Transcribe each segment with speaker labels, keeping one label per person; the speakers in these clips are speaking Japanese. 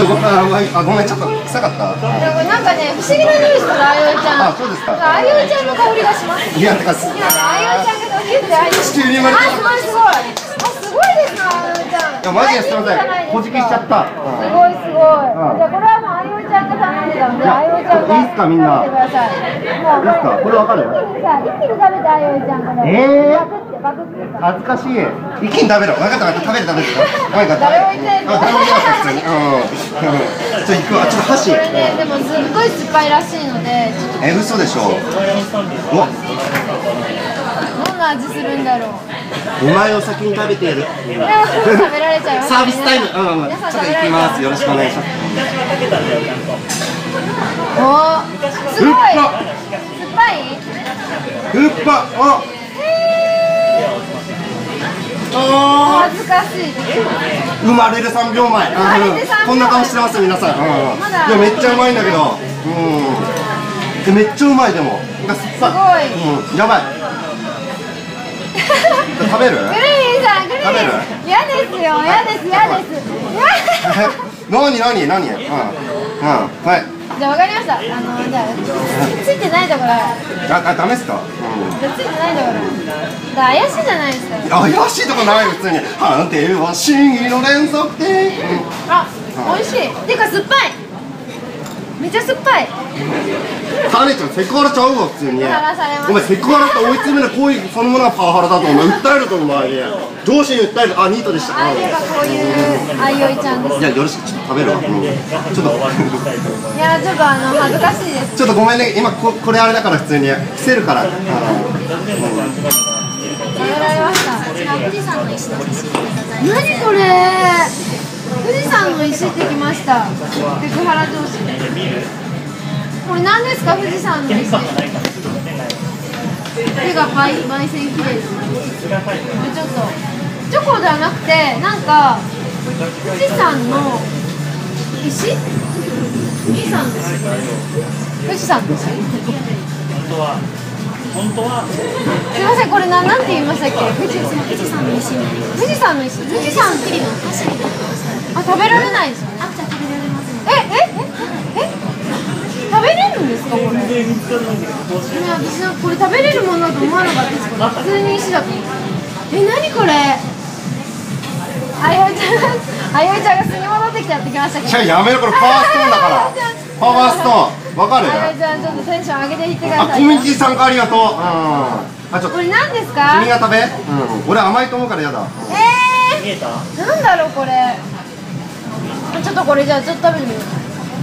Speaker 1: ごめん、ちょっと臭かった。
Speaker 2: なんかね、不思議な匂いしたら、あよいちゃん。
Speaker 1: あ、そうですか。
Speaker 2: あよいちゃんの香りがします。
Speaker 1: いや、てか、
Speaker 2: あよいちゃんがドキュってあよいちゃん。
Speaker 1: 地球に生まれた。
Speaker 2: すごいすごい。すごいですな、あよいちゃん。
Speaker 1: いや、マジですみません。こじきしちゃった。
Speaker 2: すごいすごい。じゃあこれはもうあよいちゃんが頼んでたんで、あよいちゃんが
Speaker 1: いいっすか、みんな。
Speaker 2: 食べてください。もう
Speaker 1: いいっすか、これわかる？
Speaker 2: 一気に食べてあよいちゃんこれ。バクって
Speaker 1: 恥ずかしい。一気に食べろ。分かった、食べる。誰も言ってない。誰も言ってなかった、普通に。ちょっと行くわ。ちょっと箸。
Speaker 2: これね、でもすっごい酸っぱいらしいので、ちょっと。
Speaker 1: 嘘でしょ。うわ。
Speaker 2: どんな味するんだろう。
Speaker 1: お前を先に食べてやる。
Speaker 2: 食べられちゃいます。
Speaker 1: サービスタイム。ちょっと行きます。よろしくお願いします。
Speaker 2: おー、すごい。酸っぱい？
Speaker 1: ふっぱ。
Speaker 2: 恥ずかしい。
Speaker 1: 生まれる3秒前。こんな顔してます、皆さん。いや、めっちゃうまいんだけど。めっちゃうまい、でも。
Speaker 2: すごい。
Speaker 1: やばい。食べる？
Speaker 2: グリーンさん、グリーン。嫌ですよ、嫌です。
Speaker 1: 何？はい。
Speaker 2: じゃあ、わかりました。じゃあ、ついてないところ。
Speaker 1: ダメですか？
Speaker 2: ついてないところ。怪しいじゃないですか。
Speaker 1: 怪しいとこない、普通に。判定は真偽の連続で。
Speaker 2: あ、美味しい。てか、酸っぱい。めっちゃ酸っぱい。
Speaker 1: タネちゃん、セクハラちゃうわ、普通に。お前、セクハラって追い詰める行為そのものがパワハラだと思う。訴えると思う、周りに。上司に訴える。あ、ニートでした。
Speaker 2: ああいうがこういうあいおいちゃんです。
Speaker 1: いや、よろしく、ちょっと食べるわ。ちょっと。
Speaker 2: いや、ちょっと恥ずかしいです。
Speaker 1: ちょっとごめんね、今これあれだから普通に伏せるから。
Speaker 2: 食べられました。富士山の石の写真でございます。何これ？富士山の石ってきました。セクハラ上司。これ何ですか、富士山の石。手が焙煎綺麗です。ちょっとチョコではなくて、なんか富士山の石？富士山の石。富士山の石。本当はすみません、これなんて言いましたっけ？富士山の石。富士山の石。富士山ってあ、食べられないですよね。あ、じゃあ食べられます。食べれるんですか、これ。私はこれ食べれるものだと思わなかったです。普通に石だと思う。何これ。あよいちゃんが巣に戻ってきてやってきましたけど。
Speaker 1: やめろ、これパワーストーンだから。パワーストーン、わかる？
Speaker 2: あよいちゃん、ちょっとテンション上げていってください。
Speaker 1: コミュニティ参加ありがとう。
Speaker 2: これ何ですか？
Speaker 1: 君が食べ。俺甘いと思うからやだ。
Speaker 2: なんだろうこれ。ちょっとこれじゃあちょっと食べてみよう。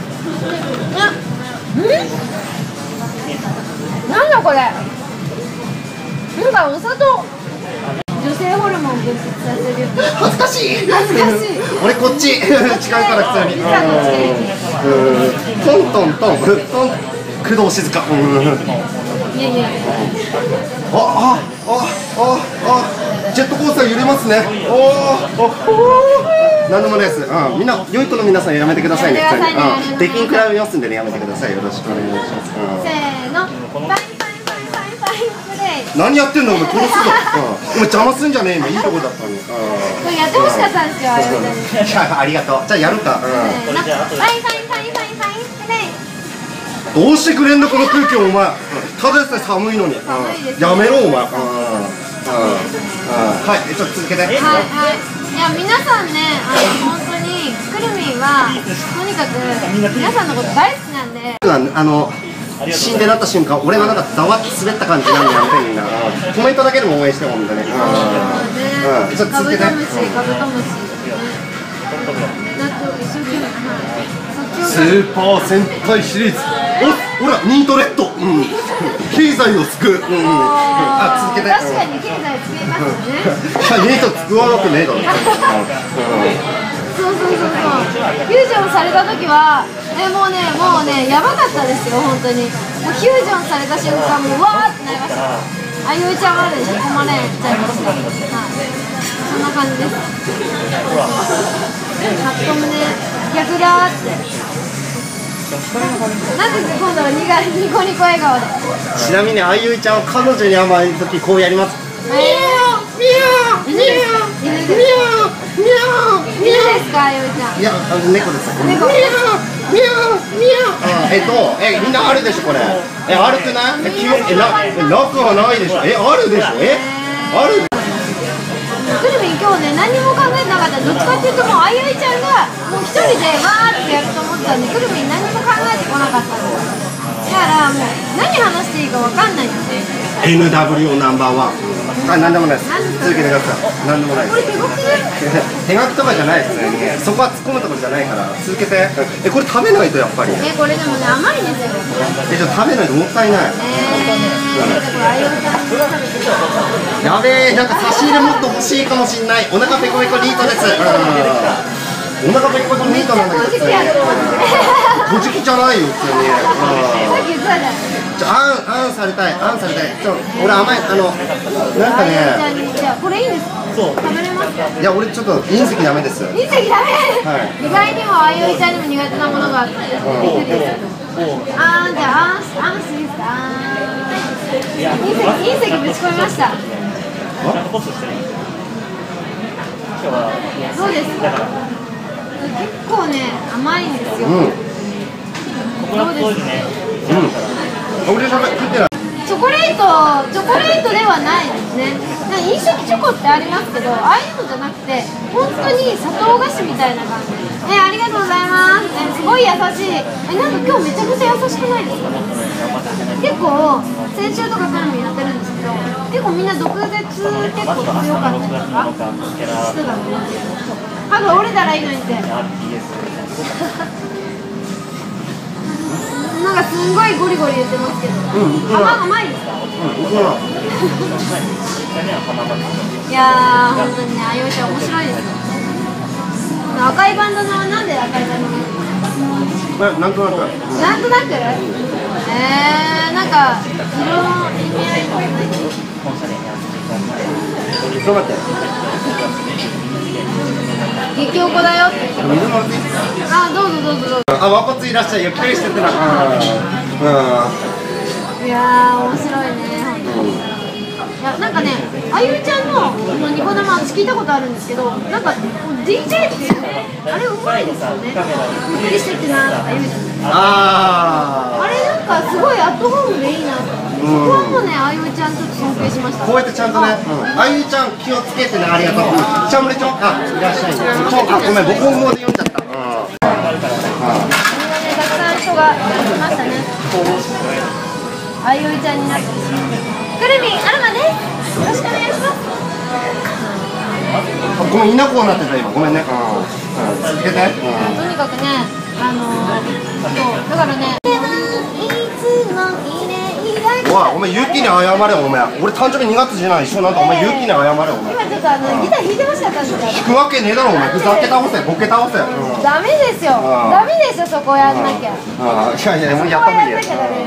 Speaker 2: なんだこれ。なんかお砂糖。女性ホルモン分泌させる。
Speaker 1: 恥ずかしい。俺こっち違うから普通に。トン工藤静香。
Speaker 2: いや。
Speaker 1: ジェットコースター揺れますね。なんでもないです。みんな良い子の皆さんやめてくださいね。出禁食らいますんでね、やめてください。よろしくお願いします。
Speaker 2: せーの。
Speaker 1: 何やってんの、お前殺すぞ。お前邪魔すんじゃねえ、今いいとこだったのに。
Speaker 2: これやってほしかったんですよ。
Speaker 1: ありがとう。じゃあやるか。どうしてくれんのこの空気、お前。ただでさえ寒いのに。やめろお前。はい、ちょっと続けて。はい。い
Speaker 2: や、皆さんね、本当にくるみんはとにかく皆さんのこと大好きなんで。
Speaker 1: 死んでなった瞬間、俺がなんかざわって滑った感じなんでやめてみんな。コメントだけでも応援してもんだね。じゃあ続けて。カブトムシ。スーパー戦隊シリーズ。ほらニートレッド。経済を救う。続けて。
Speaker 2: 確かに経済救いますよね。
Speaker 1: ニート救わなくねえだろ。
Speaker 2: フュージョンされた時はもうねやばかったですよ、本当に。もうフュージョンされた瞬間、もうわーってなりました。あゆいちゃんまで引き込まれちゃいました。そんな感じです。パッと胸逆だーって。なんで今度はニコニコ笑顔で。
Speaker 1: ちなみにあゆいちゃんは彼女に甘い時こうやります。ミャーミャーミャーミャーミャーミャーミ
Speaker 2: 犬ですか、あゆみちゃん。
Speaker 1: いや、猫です。
Speaker 2: 猫。
Speaker 1: みんなあるでしょこれ。あるくない？なくはないでしょ。あるでしょ。ある。
Speaker 2: くるみん今日ね何も考えてなかった。どっちかっていうともうあゆみちゃんがもう一人でわーってやると思ったんで、くるみん何も考えてこなかったんです。だからもう何話していいかわかんないんですね。
Speaker 1: NWO ナンバーワン。なんでもないです。続けてください。なんでもない
Speaker 2: これ手書きで。
Speaker 1: 手書きとかじゃないですね。そこは突っ込むところじゃないから続けて。これ食べないとやっぱり。
Speaker 2: これでもね甘いんですよ。
Speaker 1: じゃあ食べないともったいない。
Speaker 2: これあゆみちゃん食べて。
Speaker 1: やべえ、なんか差し入れもっと欲しいかもしれない。お腹ペコペコニートです。お腹ペコペコニートなんだけど。小じきじゃないよ普通に。
Speaker 2: さっき言ってたじゃん。
Speaker 1: あんされたい、あんされたい。俺甘い、なんかね。
Speaker 2: じゃあこれいいんですか？食べれますか？
Speaker 1: いや、俺ちょっと隕石ダメです。
Speaker 2: 隕石ダメ。意外にもあゆみちゃんにも苦手なものがあって。じゃああんすいいですか？隕石ぶち込みました。どうですか？結構ね甘いんですよ。どうですか？
Speaker 1: 俺食ってない。
Speaker 2: チョコレートではないですね。隕石チョコってありますけど、ああいうのじゃなくて本当に砂糖菓子みたいな感じ。ありがとうございます。すごい優しい。なんか今日めちゃくちゃ優しくないですか？結構先週とかからもやってるんですけど、結構みんな毒舌結構強かったりとかしてたので、歯が折れたらいいのにって。なんかすんごいゴリゴリ言ってますけど、甘いですか？いやー、本当にね、あゆみちゃん面白いですよ。赤いバンドのなんで赤いバンド
Speaker 1: なんとなく。
Speaker 2: なんとなく？なんか色の意味合いもない。
Speaker 1: ちょっと待って。
Speaker 2: 激おこだよって。
Speaker 1: 水もらっていいですか？
Speaker 2: どうぞどうぞどうぞ。
Speaker 1: 和骨いらっしゃい。ゆっくりしてってな。
Speaker 2: いやー面白いね本当に。いやなんかねあゆみちゃんのニコ生私聞いたことあるんですけど、なんか DJ っていうねあれうまいですよね。ゆっくりしてってなとか言うじゃないですか。あれなんかすごいアットホームでいいなと。そこはもうねあゆみちゃんちょっと尊敬しました。
Speaker 1: こうやってちゃんとね、あゆみちゃん気をつけてね、ありがとう。ちゃんむれちょ、いらっしゃいね。ごめん、僕もで読んじゃった。たくさん人が来ましたね。
Speaker 2: あゆみちゃんになってくるみアロマです。よろしくお願いします。
Speaker 1: ごめん、いなこうなってた今。ごめんね。続けて。
Speaker 2: とにかくね、そうだからね。
Speaker 1: お前、ゆうきに謝れ、お前。俺誕生日2月じゃない、一緒なんだ。お前、ゆうきに謝れ、お前。
Speaker 2: 今ちょっとギター弾いてましたから。
Speaker 1: 弾くわけねえだろ、お前。ふざけ倒せ、ボケ倒せ。
Speaker 2: ダメですよ。ダメですよ、そこやんなきゃ。
Speaker 1: いや、もうやった方がいいよ。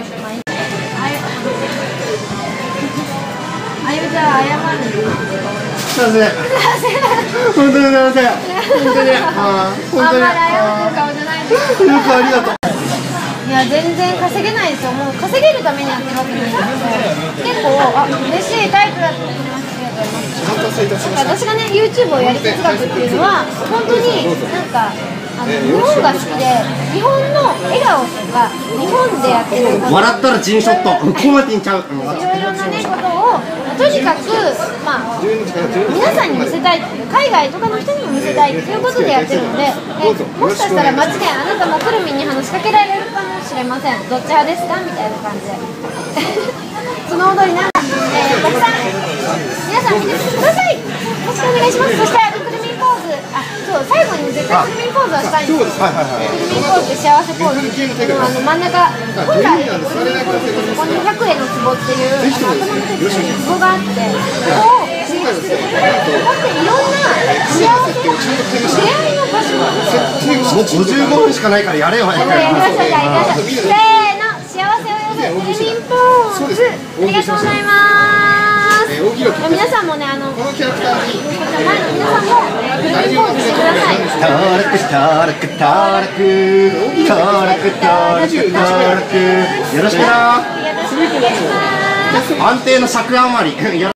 Speaker 2: あゆみちゃん、謝る。
Speaker 1: すいません。本当にすいません。本当に。
Speaker 2: あんまり謝る顔じゃないんです。
Speaker 1: よくありがとう。
Speaker 2: いや全然稼げないですよ。もう稼げるためにやってるわけじゃないんですよ。結構嬉しいタイプだと思います。私がね YouTube をやり哲学っていうのは本当になんか日本が好きで日本の笑顔とか日本でやってること
Speaker 1: 笑ったらジンショットコマティンちゃう。
Speaker 2: いろいろなねことをとにかく皆さんに見せたいっていう海外とかの人にも見せたいっていうことでやってるので、もしかしたら街であなたもくるみんに話しかけられるかもしれません。どっち派ですかみたいな感じでその踊りなたくさん皆さん見てください。よろしくお願いします。そしてくるみんポーズそう最後に絶対くるみんポーズはしたいんですよ。くるみんポーズ幸せポーズ真ん中本来くるみんポーズってここに100円の壺っていう頭の手に壺があってそこを刺激することで本当にいろんな幸せ出会いの場所
Speaker 1: もう55分しかないからやれよ。
Speaker 2: やりましょうか。せーの幸せを呼ぶくるみんポーズありがとうございます。皆さんもね前の皆さんもくるみんポーズしてください。
Speaker 1: よろしくな。安定の尺余り